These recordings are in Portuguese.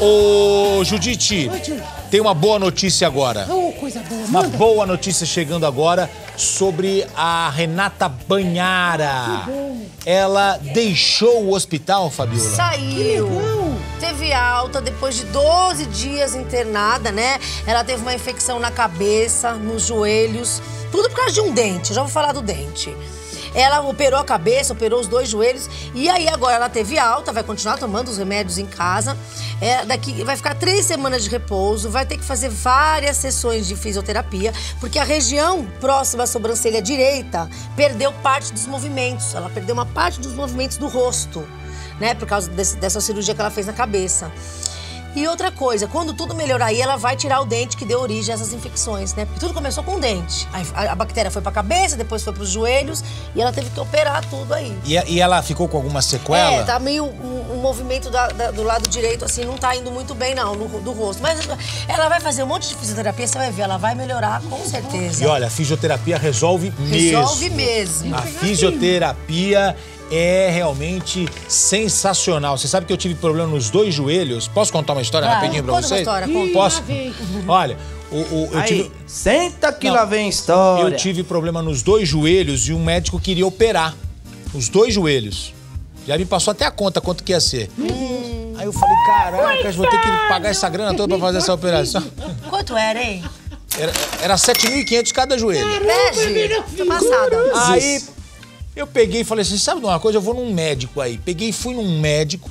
Ô, Judite, tem uma boa notícia agora. Oh, coisa boa. Uma boa notícia chegando agora sobre a Renata Banhara. Que bom. Ela deixou o hospital, Fabiola? Saiu. Teve alta depois de 12 dias internada, né? Ela teve uma infecção na cabeça, nos joelhos, tudo por causa de um dente. Eu já vou falar do dente. Ela operou a cabeça, operou os 2 joelhos e aí agora ela teve alta, vai continuar tomando os remédios em casa. Daqui vai ficar 3 semanas de repouso, vai ter que fazer várias sessões de fisioterapia, porque a região próxima à sobrancelha direita perdeu parte dos movimentos. Ela perdeu uma parte dos movimentos do rosto, né? Por causa dessa cirurgia que ela fez na cabeça. E outra coisa, quando tudo melhorar aí, ela vai tirar o dente que deu origem a essas infecções, né? Porque tudo começou com o dente. A bactéria foi pra cabeça, depois foi pros joelhos e ela teve que operar tudo aí. E ela ficou com alguma sequela? Tá meio o movimento do lado direito, assim, não tá indo muito bem, não, do rosto. Mas ela vai fazer um monte de fisioterapia, você vai ver, ela vai melhorar com certeza. E olha, a fisioterapia resolve mesmo. Resolve mesmo. A fisioterapia é realmente sensacional. Você sabe que eu tive problema nos 2 joelhos? Posso contar uma história rapidinho pra vocês? Conta uma história, Posso? Olha, eu tive... Senta que lá vem história. Eu tive problema nos 2 joelhos e um médico queria operar os 2 joelhos. Já me passou até a conta quanto que ia ser. Aí eu falei, caraca, vou ter que pagar essa grana toda pra fazer essa operação. Quanto era, hein? Era 7.500 cada joelho. Pede? Tô passada. Aí eu peguei e falei assim, sabe de uma coisa? Eu vou num médico aí. Peguei e fui num médico,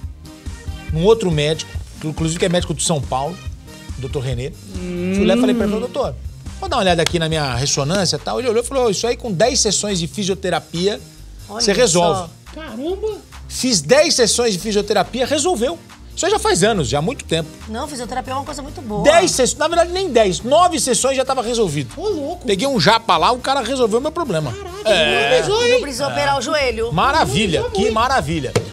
num outro médico, inclusive que é médico de São Paulo, o Dr. Renê. Fui lá e falei pra ele, doutor, vou dar uma olhada aqui na minha ressonância e tal. Ele olhou e falou, isso aí com 10 sessões de fisioterapia, você resolve. Só. Caramba! Fiz 10 sessões de fisioterapia, resolveu. Isso aí já faz anos, já há muito tempo. Não, fisioterapia é uma coisa muito boa. 10 sessões, na verdade nem 10, 9 sessões já tava resolvido. Ô, louco! Peguei um japa lá, o cara resolveu o meu problema. Caraca, não precisou, hein? Não precisa operar o joelho. Maravilha, que maravilha.